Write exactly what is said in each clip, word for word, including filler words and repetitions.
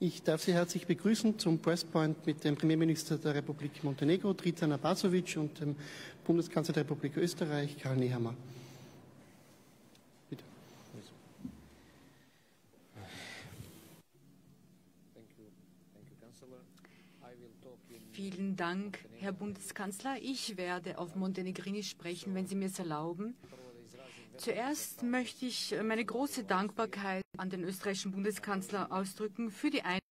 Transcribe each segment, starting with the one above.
Ich darf Sie herzlich begrüßen zum Presspoint mit dem Premierminister der Republik Montenegro, Dritan Abazovic, und dem Bundeskanzler der Republik Österreich, Karl Nehammer. Bitte. Vielen Dank, Herr Bundeskanzler. Ich werde auf Montenegrinisch sprechen, wenn Sie mir es erlauben. Zuerst möchte ich meine große Dankbarkeit an den österreichischen Bundeskanzler ausdrücken für die Einladung.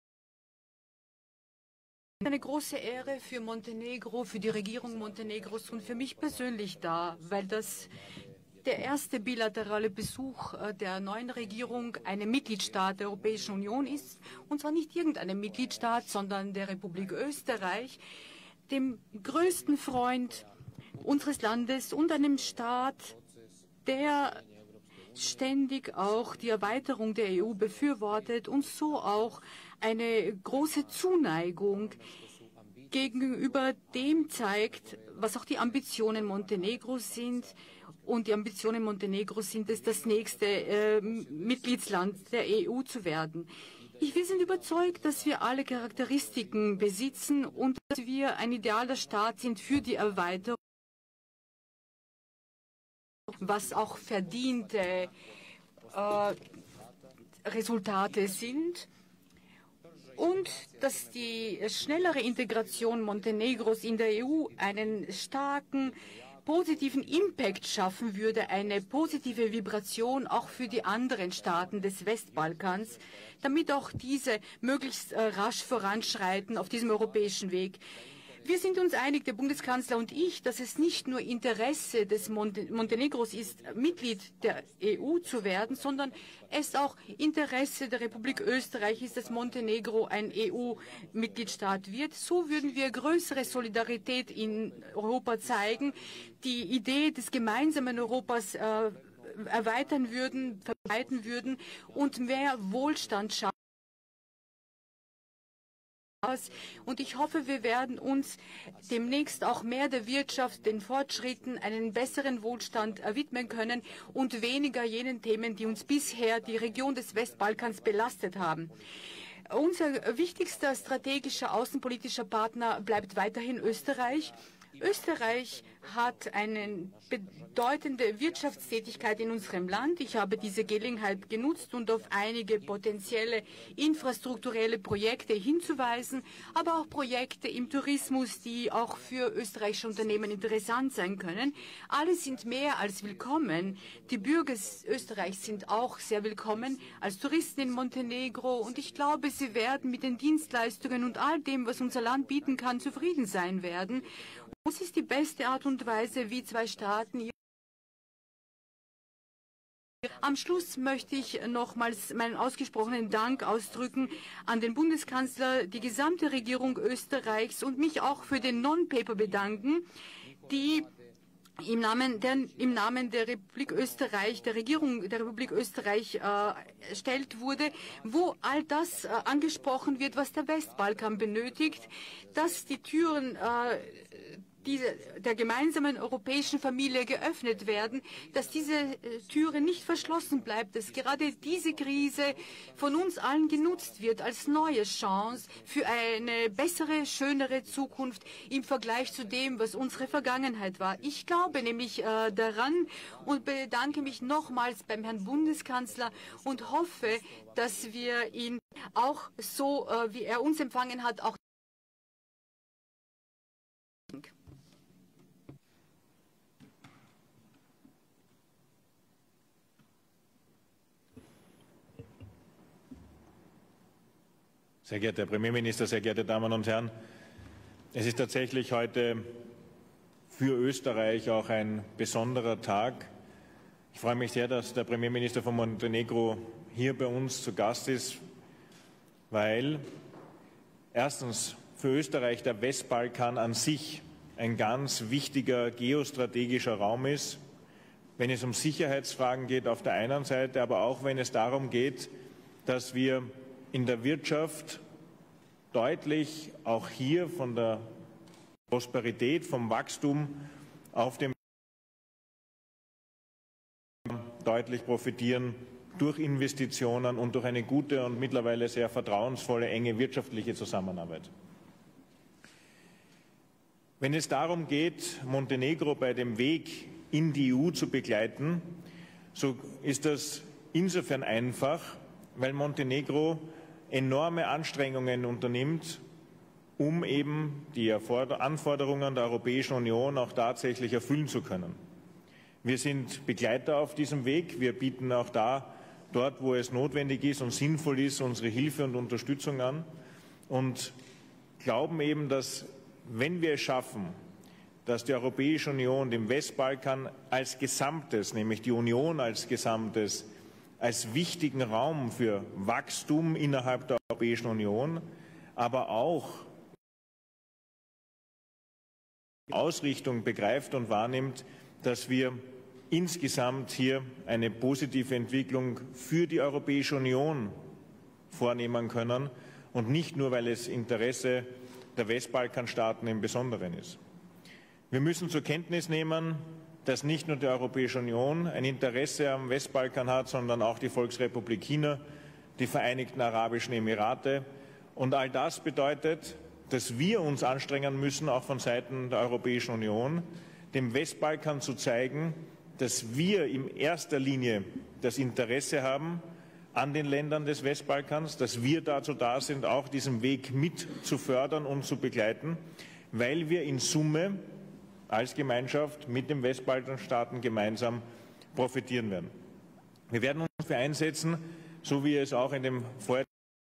Eine große Ehre für Montenegro, für die Regierung Montenegros und für mich persönlich da, weil das der erste bilaterale Besuch der neuen Regierung einem Mitgliedstaat der Europäischen Union ist, und zwar nicht irgendeinem Mitgliedstaat, sondern der Republik Österreich, dem größten Freund unseres Landes und einem Staat, der ständig auch die Erweiterung der E U befürwortet und so auch eine große Zuneigung gegenüber dem zeigt, was auch die Ambitionen Montenegros sind. Und die Ambitionen Montenegros sind es, das nächste äh, Mitgliedsland der E U zu werden. Ich, wir sind überzeugt, dass wir alle Charakteristiken besitzen und dass wir ein idealer Staat sind für die Erweiterung, was auch verdiente äh, Resultate sind, und dass die schnellere Integration Montenegros in der E U einen starken positiven Impact schaffen würde, eine positive Vibration auch für die anderen Staaten des Westbalkans, damit auch diese möglichst äh, rasch voranschreiten auf diesem europäischen Weg. Wir sind uns einig, der Bundeskanzler und ich, dass es nicht nur Interesse des Monte Montenegros ist, Mitglied der E U zu werden, sondern es auch Interesse der Republik Österreich ist, dass Montenegro ein E U-Mitgliedstaat wird. So würden wir größere Solidarität in Europa zeigen, die Idee des gemeinsamen Europas äh, erweitern würden, verbreiten würden und mehr Wohlstand schaffen. Und ich hoffe, wir werden uns demnächst auch mehr der Wirtschaft, den Fortschritten, einen besseren Wohlstand widmen können und weniger jenen Themen, die uns bisher die Region des Westbalkans belastet haben. Unser wichtigster strategischer außenpolitischer Partner bleibt weiterhin Österreich. Österreich hat eine bedeutende Wirtschaftstätigkeit in unserem Land. Ich habe diese Gelegenheit genutzt, um auf einige potenzielle infrastrukturelle Projekte hinzuweisen, aber auch Projekte im Tourismus, die auch für österreichische Unternehmen interessant sein können. Alle sind mehr als willkommen. Die Bürger Österreichs sind auch sehr willkommen als Touristen in Montenegro, und ich glaube, sie werden mit den Dienstleistungen und all dem, was unser Land bieten kann, zufrieden sein werden. Das ist die beste Art und Weise, wie zwei Staaten. Am Schluss möchte ich nochmals meinen ausgesprochenen Dank ausdrücken an den Bundeskanzler, die gesamte Regierung Österreichs und mich auch für den Non-Paper bedanken, die im Namen, der, im Namen der Republik Österreich, der Regierung der Republik Österreich äh, erstellt wurde, wo all das äh, angesprochen wird, was der Westbalkan benötigt, dass die Türen äh, diese, der gemeinsamen europäischen Familie geöffnet werden, dass diese äh, Türe nicht verschlossen bleibt, dass gerade diese Krise von uns allen genutzt wird als neue Chance für eine bessere, schönere Zukunft im Vergleich zu dem, was unsere Vergangenheit war. Ich glaube nämlich äh, daran und bedanke mich nochmals beim Herrn Bundeskanzler und hoffe, dass wir ihn auch so, äh, wie er uns empfangen hat, auch Sehr geehrter Herr Premierminister, sehr geehrte Damen und Herren! Es ist tatsächlich heute für Österreich auch ein besonderer Tag. Ich freue mich sehr, dass der Premierminister von Montenegro hier bei uns zu Gast ist, weil erstens für Österreich der Westbalkan an sich ein ganz wichtiger geostrategischer Raum ist, wenn es um Sicherheitsfragen geht auf der einen Seite, aber auch wenn es darum geht, dass wir in der Wirtschaft deutlich auch hier von der Prosperität, vom Wachstum auf dem deutlich profitieren durch Investitionen und durch eine gute und mittlerweile sehr vertrauensvolle, enge wirtschaftliche Zusammenarbeit. Wenn es darum geht, Montenegro bei dem Weg in die E U zu begleiten, so ist das insofern einfach, weil Montenegro enorme Anstrengungen unternimmt, um eben die Anforderungen der Europäischen Union auch tatsächlich erfüllen zu können. Wir sind Begleiter auf diesem Weg. Wir bieten auch da, dort, wo es notwendig ist und sinnvoll ist, unsere Hilfe und Unterstützung an und glauben eben, dass, wenn wir es schaffen, dass die Europäische Union dem Westbalkan als Gesamtes, nämlich die Union als Gesamtes, als wichtigen Raum für Wachstum innerhalb der Europäischen Union, aber auch die Ausrichtung begreift und wahrnimmt, dass wir insgesamt hier eine positive Entwicklung für die Europäische Union vornehmen können und nicht nur, weil es Interesse der Westbalkanstaaten im Besonderen ist. Wir müssen zur Kenntnis nehmen, dass nicht nur die Europäische Union ein Interesse am Westbalkan hat, sondern auch die Volksrepublik China, die Vereinigten Arabischen Emirate. Und all das bedeutet, dass wir uns anstrengen müssen, auch von Seiten der Europäischen Union, dem Westbalkan zu zeigen, dass wir in erster Linie das Interesse haben an den Ländern des Westbalkans, dass wir dazu da sind, auch diesen Weg mit zu fördern und zu begleiten, weil wir in Summe als Gemeinschaft mit den Westbalkanstaaten gemeinsam profitieren werden. Wir werden uns dafür einsetzen, so wie es auch in dem Vortrag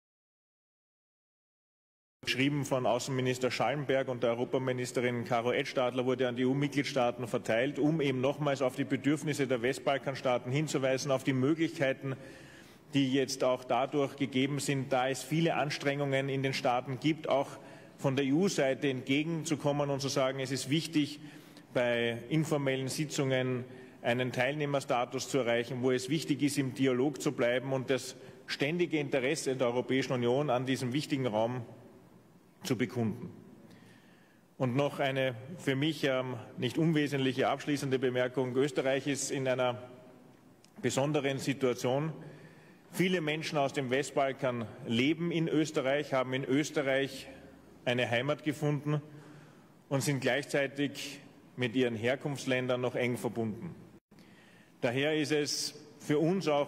beschrieben von Außenminister Schallenberg und der Europaministerin Caro Edstadler wurde an die E U-Mitgliedstaaten verteilt, um eben nochmals auf die Bedürfnisse der Westbalkanstaaten hinzuweisen, auf die Möglichkeiten, die jetzt auch dadurch gegeben sind, da es viele Anstrengungen in den Staaten gibt, auch von der E U-Seite entgegenzukommen und zu sagen, es ist wichtig, bei informellen Sitzungen einen Teilnehmerstatus zu erreichen, wo es wichtig ist, im Dialog zu bleiben und das ständige Interesse der Europäischen Union an diesem wichtigen Raum zu bekunden. Und noch eine für mich ähm, nicht unwesentliche abschließende Bemerkung. Österreich ist in einer besonderen Situation. Viele Menschen aus dem Westbalkan leben in Österreich, haben in Österreich eine Heimat gefunden und sind gleichzeitig mit ihren Herkunftsländern noch eng verbunden. Daher ist es für uns auch,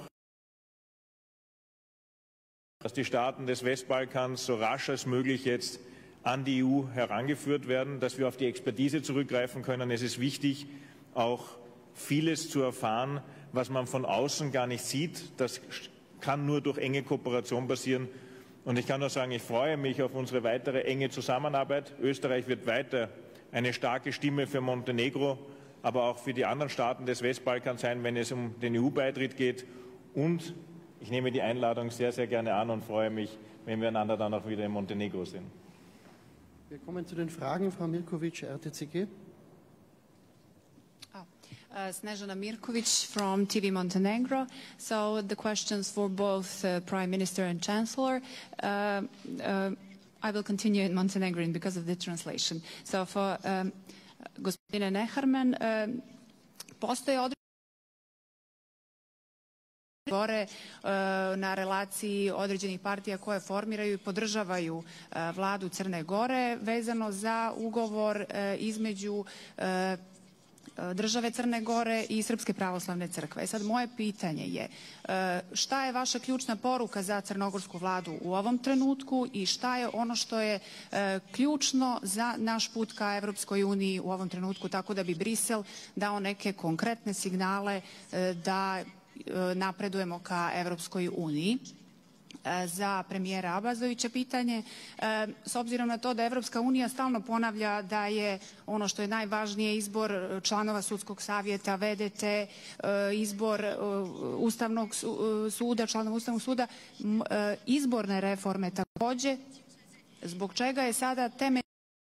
dass die Staaten des Westbalkans so rasch als möglich jetzt an die E U herangeführt werden, dass wir auf die Expertise zurückgreifen können. Es ist wichtig, auch vieles zu erfahren, was man von außen gar nicht sieht. Das kann nur durch enge Kooperation passieren. Und ich kann nur sagen, ich freue mich auf unsere weitere enge Zusammenarbeit. Österreich wird weiter eine starke Stimme für Montenegro, aber auch für die anderen Staaten des Westbalkans sein, wenn es um den E U-Beitritt geht. Und ich nehme die Einladung sehr, sehr gerne an und freue mich, wenn wir einander dann auch wieder in Montenegro sehen. Wir kommen zu den Fragen. Frau Mirkovic, R T C G. Oh. Uh, Snežana Mirkovic from T V Montenegro. So the questions for both uh, Prime Minister and Chancellor. Uh, uh, I will continue in Montenegrin because of the translation. So for um, gospodine Neharman, uh, postoje određene gore na relaciji određenih partija koje formiraju i podržavaju vladu Crne Gore vezano za ugovor između države Crne Gore i Srpske pravoslavne crkve. Sad moje pitanje je šta je vaša ključna poruka za crnogorsku vladu u ovom trenutku i šta je ono što je ključno za naš put ka Evropskoj uniji u ovom trenutku, tako da bi Brisel dao neke konkretne signale da napredujemo ka Evropskoj uniji. Za premijera Abazovića pitanje, s obzirom na to da Evropska unija stalno ponavlja da je ono što je najvažnije izbor članova sudskog savjeta, V D T, izbor Ustavnog suda, članova Ustavnog suda, izborne reforme takođe, zbog čega je sada temelj.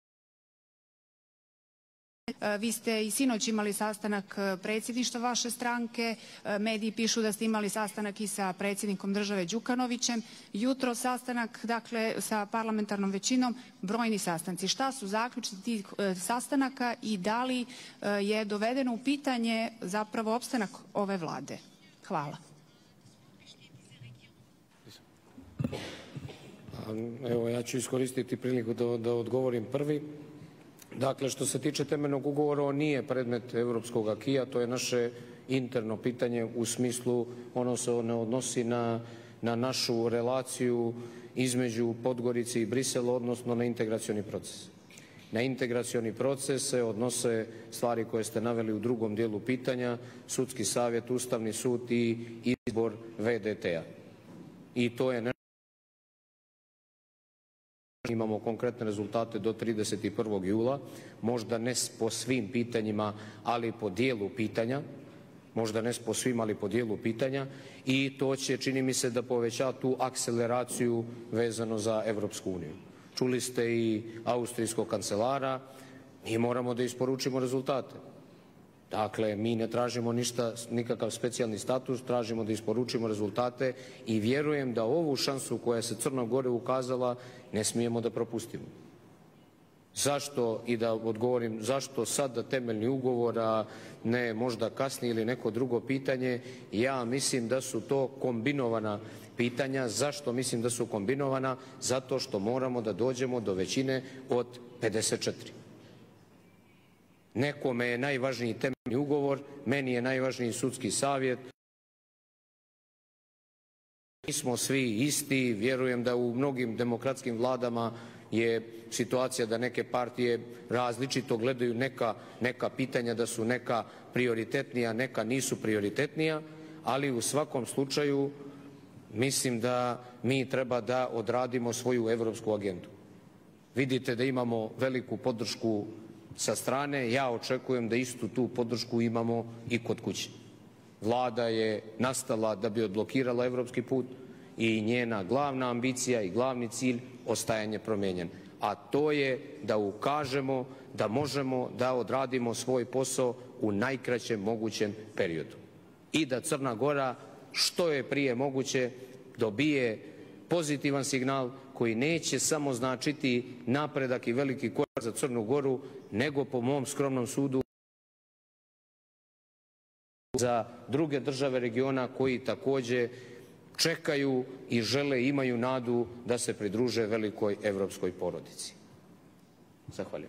Vi ste i sinoć imali sastanak predsjedništva vaše stranke, mediji pišu da ste imali sastanak i sa predsjednikom države Đukanovićem, jutro sastanak dakle sa parlamentarnom većinom, brojni sastanci. Šta su zaključci tih sastanaka i da li je dovedeno u pitanje zapravo opstanak ove vlade? Hvala. Evo, ja ću iskoristiti priliku da, da odgovorim prvi. Dakle, što se tiče temeljnog ugovora, on nije predmet europskog akija, to je naše interno pitanje u smislu, ono se ne odnosi na, na našu relaciju između Podgorice i Brisela, odnosno na integracioni proces. Na integracioni proces se odnose stvari koje ste naveli u drugom dijelu pitanja, sudski savjet, Ustavni sud i izbor V D T-a. I to je nešto. Imamo konkretne rezultate do trideset prvog jula, možda ne po svim pitanjima, ali po dijelu pitanja, možda ne po svim, ali po dijelu pitanja, i to će, čini mi se, da poveća tu akceleraciju vezano za Evropsku uniju. Čuli ste i austrijskog kancelara, mi moramo da isporučimo rezultate. Dakle, mi ne tražimo ništa, nikakav specijalni status, tražimo da isporučimo rezultate i vjerujem da ovu šansu koja se Crnoj Gori ukazala ne smijemo da propustimo. Zašto, i da odgovorim, zašto sada temeljni ugovor, a ne možda kasnije ili neko drugo pitanje, ja mislim da su to kombinovana pitanja. Zašto mislim da su kombinovana? Zato što moramo da dođemo do većine od pedeset četiri. Nekome je najvažniji temeljni ugovor, meni je najvažniji sudski savjet. Mi smo svi isti, vjerujem da u mnogim demokratskim vladama je situacija da neke partije različito gledaju neka, neka pitanja, da su neka prioritetnija, neka nisu prioritetnija, ali u svakom slučaju mislim da mi treba da odradimo svoju evropsku agendu. Vidite da imamo veliku podršku sa strane, ja očekujem da istu tu podršku imamo i kod kuće. Vlada je nastala da bi odblokirala evropski put i njena glavna ambicija i glavni cilj ostajanje promijenjen. A to je da ukažemo da možemo da odradimo svoj posao u najkraćem mogućem periodu. I da Crna Gora što je prije moguće dobije pozitivan signal koji neće samo značiti napredak i veliki korak za Crnu Goru, nego po mom skromnom sudu za druge države regiona koji također čekaju i žele, imaju nadu da se pridruže velikoj evropskoj porodici. Zahvaljujem.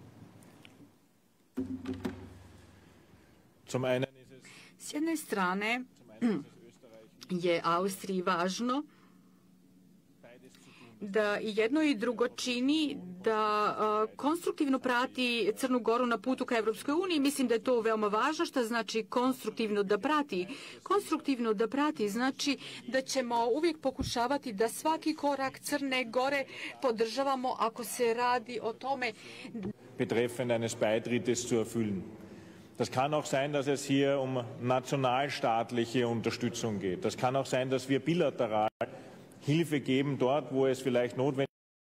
S jedne strane je Austriji važno da i jedno i drugo čini da uh, konstruktivno prati Crnu Goru na putu ka Evropskoj uniji. Mislim da je to veoma važno. Šta znači konstruktivno da prati? Konstruktivno da prati znači da ćemo uvijek pokušavati da svaki korak Crne Gore podržavamo ako se radi o tome. Betreffend eines Beitrittes zu erfüllen. Das kann auch sein, dass es hier um nationalstaatliche Unterstützung geht. Das kann auch sein, dass wir bilateral Hilfe geben dort, wo es vielleicht notwendig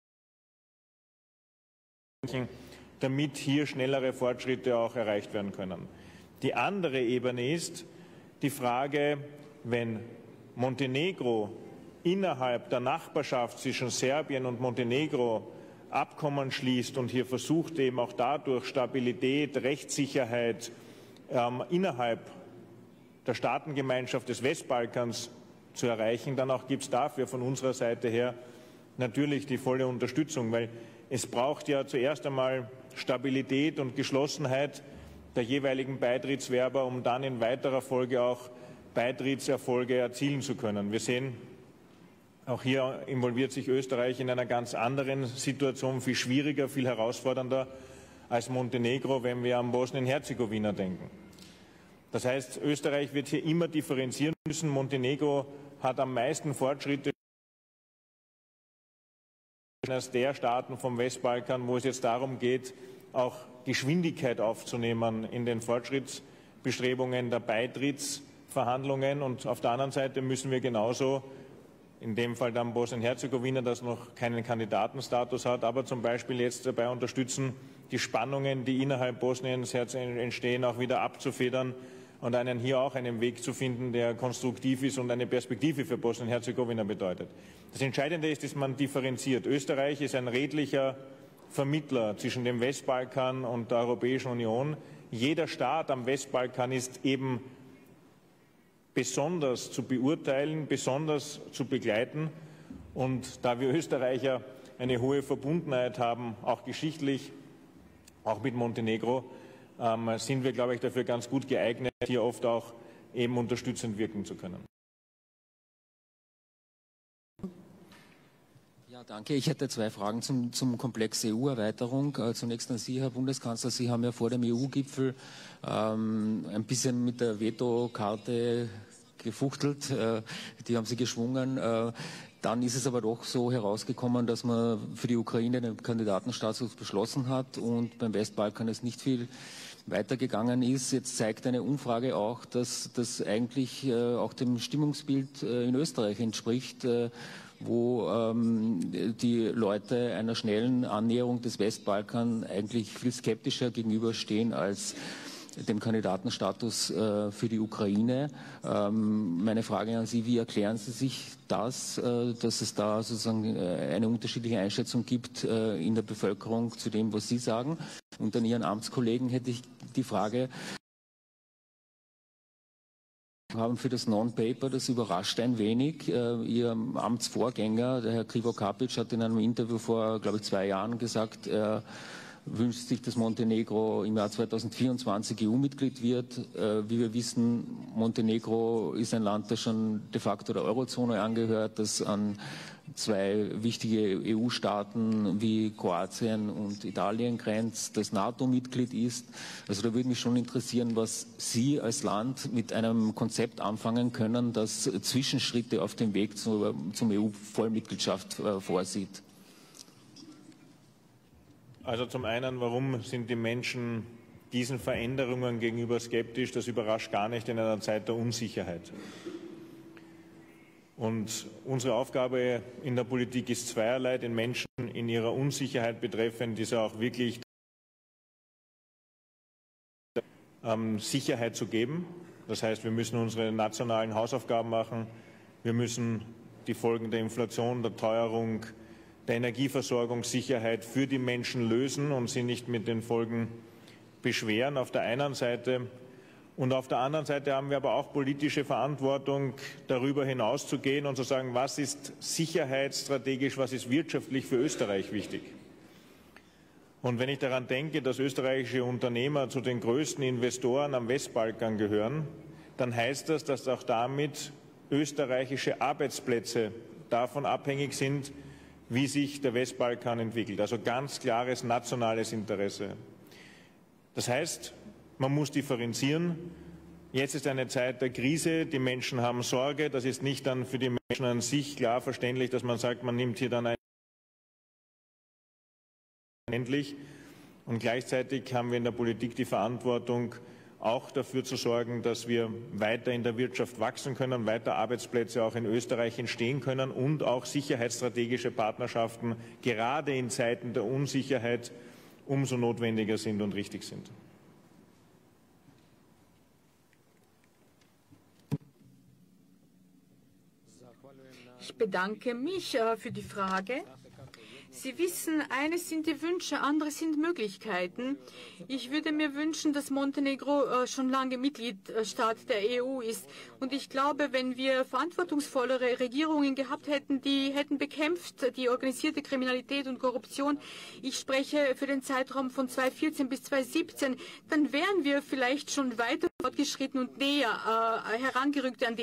ist, damit hier schnellere Fortschritte auch erreicht werden können. Die andere Ebene ist die Frage, wenn Montenegro innerhalb der Nachbarschaft zwischen Serbien und Montenegro Abkommen schließt und hier versucht, eben auch dadurch Stabilität, Rechtssicherheit ähm, innerhalb der Staatengemeinschaft des Westbalkans zu erreichen, dann auch gibt es dafür von unserer Seite her natürlich die volle Unterstützung, weil es braucht ja zuerst einmal Stabilität und Geschlossenheit der jeweiligen Beitrittswerber, um dann in weiterer Folge auch Beitrittserfolge erzielen zu können. Wir sehen, auch hier involviert sich Österreich in einer ganz anderen Situation, viel schwieriger, viel herausfordernder als Montenegro, wenn wir an Bosnien-Herzegowina denken. Das heißt, Österreich wird hier immer differenzieren müssen. Montenegro hat am meisten Fortschritte eines der Staaten vom Westbalkan, wo es jetzt darum geht, auch Geschwindigkeit aufzunehmen in den Fortschrittsbestrebungen der Beitrittsverhandlungen. Und auf der anderen Seite müssen wir genauso, in dem Fall dann Bosnien-Herzegowina, das noch keinen Kandidatenstatus hat, aber zum Beispiel jetzt dabei unterstützen, die Spannungen, die innerhalb Bosniens entstehen, auch wieder abzufedern und einen hier auch einen Weg zu finden, der konstruktiv ist und eine Perspektive für Bosnien-Herzegowina bedeutet. Das Entscheidende ist, dass man differenziert. Österreich ist ein redlicher Vermittler zwischen dem Westbalkan und der Europäischen Union. Jeder Staat am Westbalkan ist eben besonders zu beurteilen, besonders zu begleiten. Und da wir Österreicher eine hohe Verbundenheit haben, auch geschichtlich, auch mit Montenegro, ähm, sind wir, glaube ich, dafür ganz gut geeignet, hier oft auch eben unterstützend wirken zu können. Ja, danke. Ich hätte zwei Fragen zum, zum Komplex E U-Erweiterung. Äh, zunächst an Sie, Herr Bundeskanzler. Sie haben ja vor dem E U-Gipfel ähm, ein bisschen mit der Vetokarte gefuchtelt. Äh, die haben Sie geschwungen. Äh, dann ist es aber doch so herausgekommen, dass man für die Ukraine den Kandidatenstatus beschlossen hat und beim Westbalkan es nicht viel weitergegangen ist. Jetzt zeigt eine Umfrage auch, dass das eigentlich äh, auch dem Stimmungsbild äh, in Österreich entspricht, äh, wo ähm, die Leute einer schnellen Annäherung des Westbalkan eigentlich viel skeptischer gegenüberstehen als dem Kandidatenstatus äh, für die Ukraine. Ähm, meine Frage an Sie, wie erklären Sie sich das, äh, dass es da sozusagen äh, eine unterschiedliche Einschätzung gibt äh, in der Bevölkerung zu dem, was Sie sagen? Und an Ihren Amtskollegen hätte ich die Frage, haben für das Non-Paper, das überrascht ein wenig. Äh, Ihr Amtsvorgänger, der Herr Krivokapic, hat in einem Interview vor, glaube ich, zwei Jahren gesagt, er wünscht sich, dass Montenegro im Jahr zweitausendvierundzwanzig E U-Mitglied wird. Äh, wie wir wissen, Montenegro ist ein Land, das schon de facto der Eurozone angehört, das an zwei wichtige E U-Staaten wie Kroatien und Italien grenzt, das NATO-Mitglied ist. Also da würde mich schon interessieren, was Sie als Land mit einem Konzept anfangen können, das Zwischenschritte auf dem Weg zu, zum E U-Vollmitgliedschaft äh, vorsieht. Also zum einen, warum sind die Menschen diesen Veränderungen gegenüber skeptisch? Das überrascht gar nicht in einer Zeit der Unsicherheit. Und unsere Aufgabe in der Politik ist zweierlei, den Menschen in ihrer Unsicherheit betreffend diese auch wirklich ähm, Sicherheit zu geben. Das heißt, wir müssen unsere nationalen Hausaufgaben machen. Wir müssen die Folgen der Inflation, der Teuerung, der Energieversorgungssicherheit für die Menschen lösen und sie nicht mit den Folgen beschweren auf der einen Seite. Und auf der anderen Seite haben wir aber auch politische Verantwortung, darüber hinauszugehen und zu sagen, was ist sicherheitsstrategisch, was ist wirtschaftlich für Österreich wichtig. Und wenn ich daran denke, dass österreichische Unternehmer zu den größten Investoren am Westbalkan gehören, dann heißt das, dass auch damit österreichische Arbeitsplätze davon abhängig sind, wie sich der Westbalkan entwickelt. Also ganz klares nationales Interesse. Das heißt, man muss differenzieren. Jetzt ist eine Zeit der Krise, die Menschen haben Sorge. Das ist nicht dann für die Menschen an sich klar verständlich, dass man sagt, man nimmt hier dann ein endlich. Und gleichzeitig haben wir in der Politik die Verantwortung, auch dafür zu sorgen, dass wir weiter in der Wirtschaft wachsen können, weiter Arbeitsplätze auch in Österreich entstehen können und auch sicherheitsstrategische Partnerschaften gerade in Zeiten der Unsicherheit umso notwendiger sind und richtig sind. Ich bedanke mich äh, für die Frage. Sie wissen, eines sind die Wünsche, andere sind Möglichkeiten. Ich würde mir wünschen, dass Montenegro äh, schon lange Mitgliedstaat der E U ist. Und ich glaube, wenn wir verantwortungsvollere Regierungen gehabt hätten, die hätten bekämpft die organisierte Kriminalität und Korruption, ich spreche für den Zeitraum von zweitausendvierzehn bis zweitausendsiebzehn, dann wären wir vielleicht schon weiter fortgeschritten und näher äh, herangerückt an die.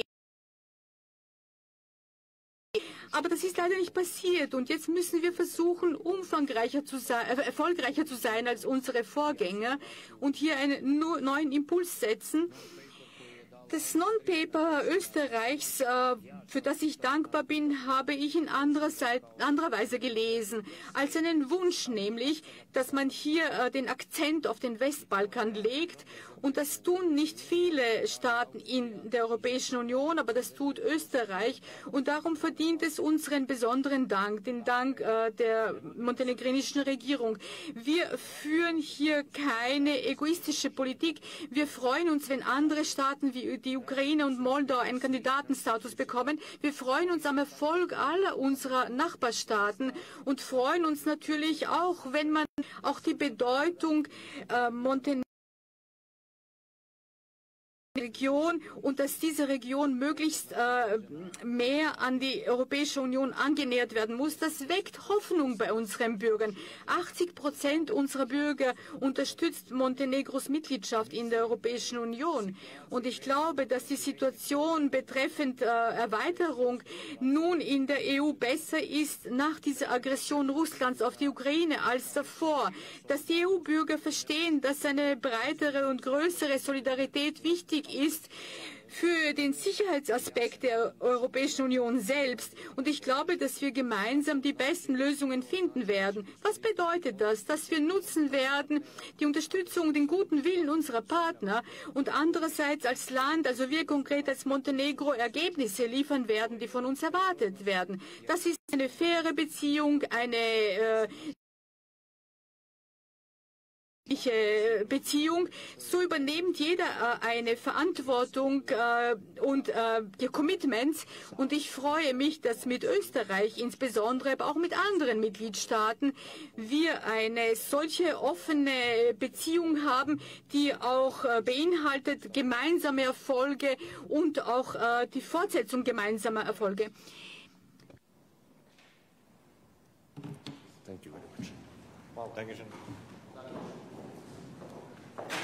Aber das ist leider nicht passiert und jetzt müssen wir versuchen, umfangreicher zu sein, äh, erfolgreicher zu sein als unsere Vorgänger und hier einen neuen Impuls setzen. Das Non-Paper Österreichs, äh, für das ich dankbar bin, habe ich in anderer, Seite, anderer Weise gelesen, als einen Wunsch, nämlich, dass man hier äh, den Akzent auf den Westbalkan legt. Und das tun nicht viele Staaten in der Europäischen Union, aber das tut Österreich. Und darum verdient es unseren besonderen Dank, den Dank äh, der montenegrinischen Regierung. Wir führen hier keine egoistische Politik. Wir freuen uns, wenn andere Staaten wie die Ukraine und Moldau einen Kandidatenstatus bekommen. Wir freuen uns am Erfolg aller unserer Nachbarstaaten und freuen uns natürlich auch, wenn man auch die Bedeutung äh, Montenegro Region und dass diese Region möglichst äh, mehr an die Europäische Union angenähert werden muss. Das weckt Hoffnung bei unseren Bürgern. achtzig Prozent unserer Bürger unterstützt Montenegros Mitgliedschaft in der Europäischen Union. Und ich glaube, dass die Situation betreffend äh, Erweiterung nun in der E U besser ist nach dieser Aggression Russlands auf die Ukraine als davor. Dass die E U-Bürger verstehen, dass eine breitere und größere Solidarität wichtig ist für den Sicherheitsaspekt der Europäischen Union selbst. Und ich glaube, dass wir gemeinsam die besten Lösungen finden werden. Was bedeutet das? Dass wir nutzen werden die Unterstützung, den guten Willen unserer Partner und andererseits als Land, also wir konkret als Montenegro, Ergebnisse liefern werden, die von uns erwartet werden. Das ist eine faire Beziehung, eine äh, Beziehung, so übernimmt jeder äh, eine Verantwortung äh, und äh, die Commitments und ich freue mich, dass mit Österreich insbesondere, aber auch mit anderen Mitgliedstaaten wir eine solche offene Beziehung haben, die auch äh, beinhaltet gemeinsame Erfolge und auch äh, die Fortsetzung gemeinsamer Erfolge. Thank you very much. Wow. Dankeschön.